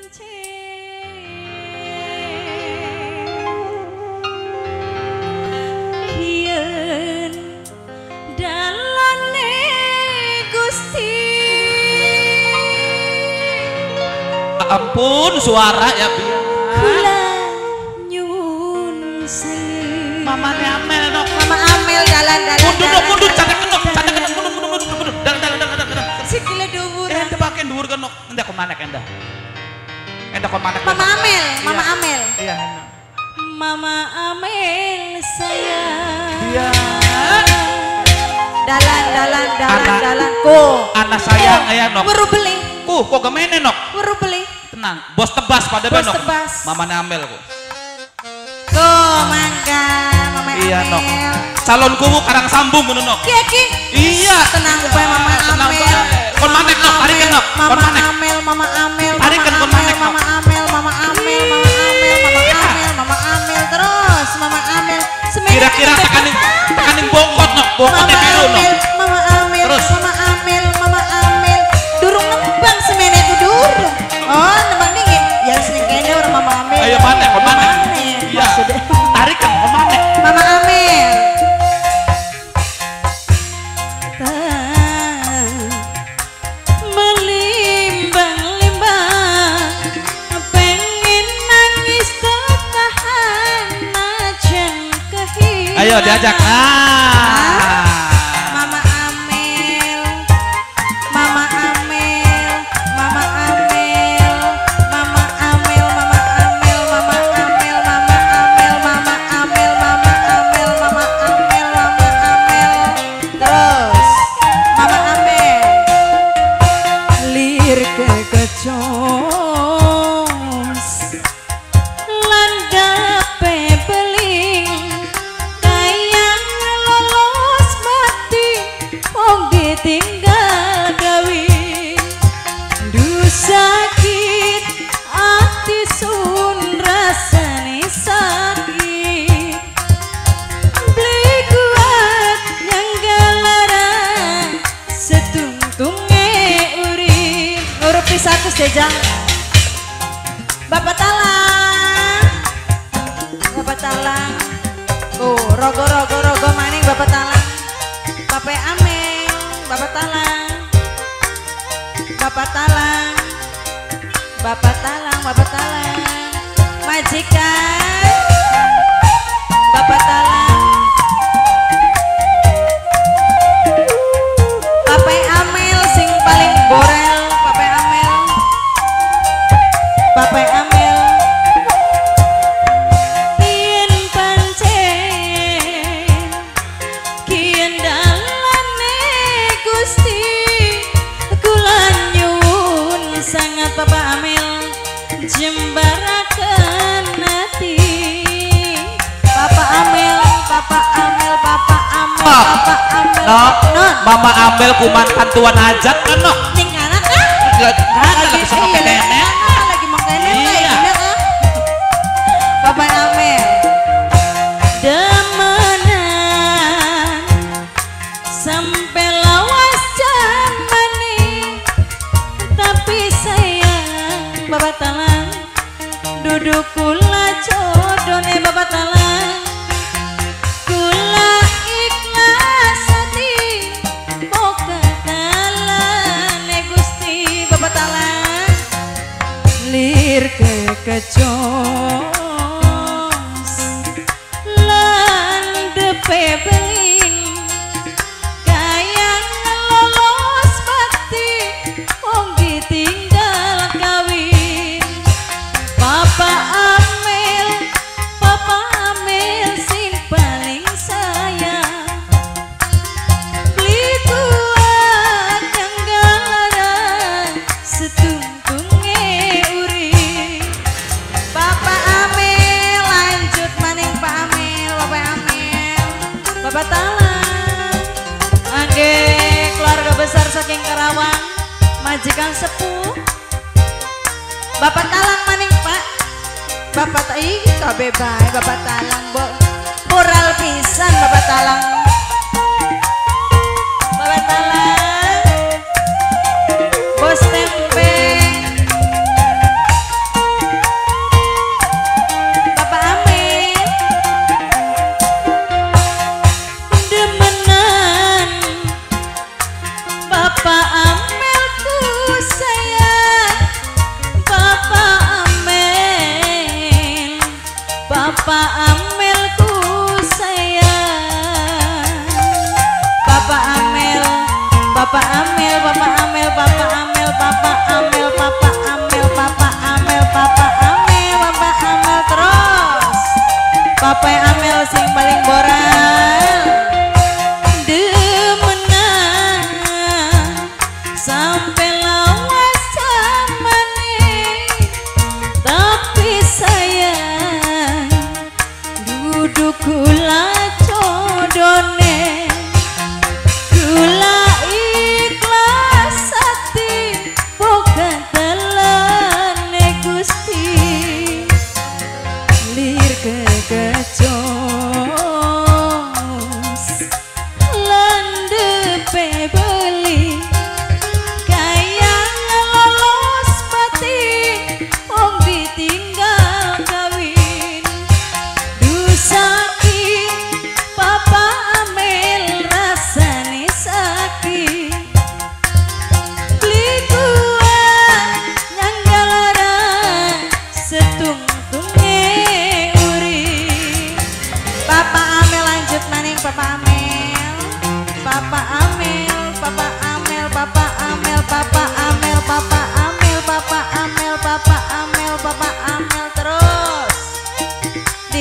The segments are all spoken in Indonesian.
Ampun suara ya biar kula nyun sewu Mama Amel nok Mama Amel dalan-dalan mundur cadak nok mundur dalan sikile dhuwur pakai dhuwur kan nok endah kemana endah kemana Mama Amel iya Mama Amel sayang iya dalan ku anak sayang ya nok baru beli kok gemene nok baru beli tenang bos tebas pada bos benok tebas Mama Amel ku mangga Mama iya Amel nok calon kumu karang sambung ngono nok iya tenang bae Mama Amel kon manek nok tarikan nok kon manek Mama Amel tarikan kon manek nok Mama Amel terus Mama Amel kira-kira tekaning bongkot nok bongkotnya biru nok Mama Amel terus Mama Amel durung nembang semene ku durung oh nembang dingin yang sering kene orang Mama Amel ayo manek kon manek iya tarikan kon manek Mama Amel melimbang-limbang pengen nangis tertahan najan kehilangan ayo diajak Mama Amel Mama Amel Mama Amel Mama Amel Mama Amel Mama Amel Mama Amel Mama Amel Mama Amel Mama Amel Mama Amel terus Mama Amel lir kekecos landape beling kayang lolos mati wong ditinggal gawi du sakit ati sun rasane sakit beli kuat nyanggalarang setungtunge urip pisatus jajang Bapak Talang rogo maning Bapak Talang Bapak Amel Bapak Talang majikan Bapak Talang Bapak Amel sing paling borel Bapak Amel yen pancen kien dalane Gusti kula nyuwun sangat Bapak Amel jembaraken ati Bapak Amel nok Mama Amel kumantan tuan hajat kan nok ning anak lagi sama nenek lagi mau kene iya Bapak Amel demenan sampai lawas jamane tapi sayang Bapak Talang duduk kula jodone Bapak Talang kula ikhlas hati moga dalane Gusti Bapak Talang lir kekecos landepe beling kayang lolos mati wong ditinggal kawin Papa Amel sing paling sayang beli kuat nyanggalan setungtunge urip Bapak Amel lanjut maning Pak Amel Bapak Talang angge keluarga besar saking Karawang majikan sepuh Bapak Talang maning Pak Bapak kabeh bae Bapak Talang moral pisan Bapak Talang bos tempe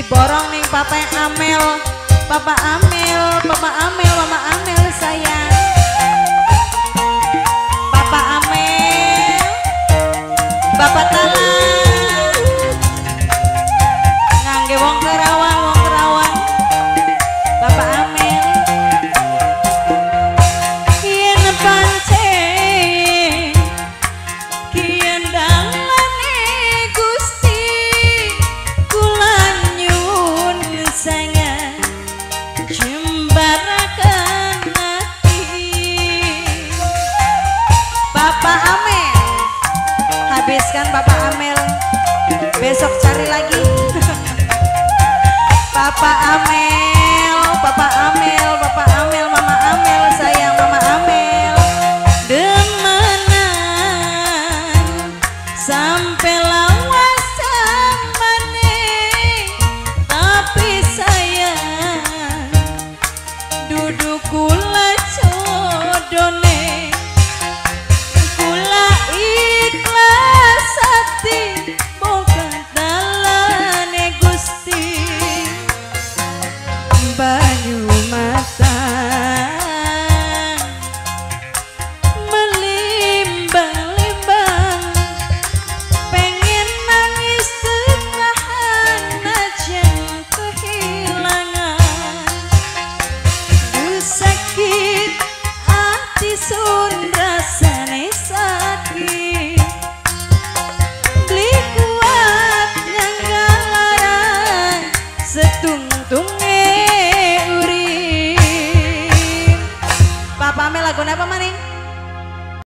diborong nih Papa Amel, Papa Amel, Papa Amel, Mama Amel sayang. Papa Amel, Bapak Tala, ngangge wong Kerawang, wong Kerawang. Papa Amel, yen pancen kian dalane Gusti kula nyuwun sangat jembaraken ati. Papa Amel, habiskan Papa Amel, besok cari lagi. Papa Amel, Papa Amel, Papa Amel, Mama Amel sayang, Mama Amel demenan sampai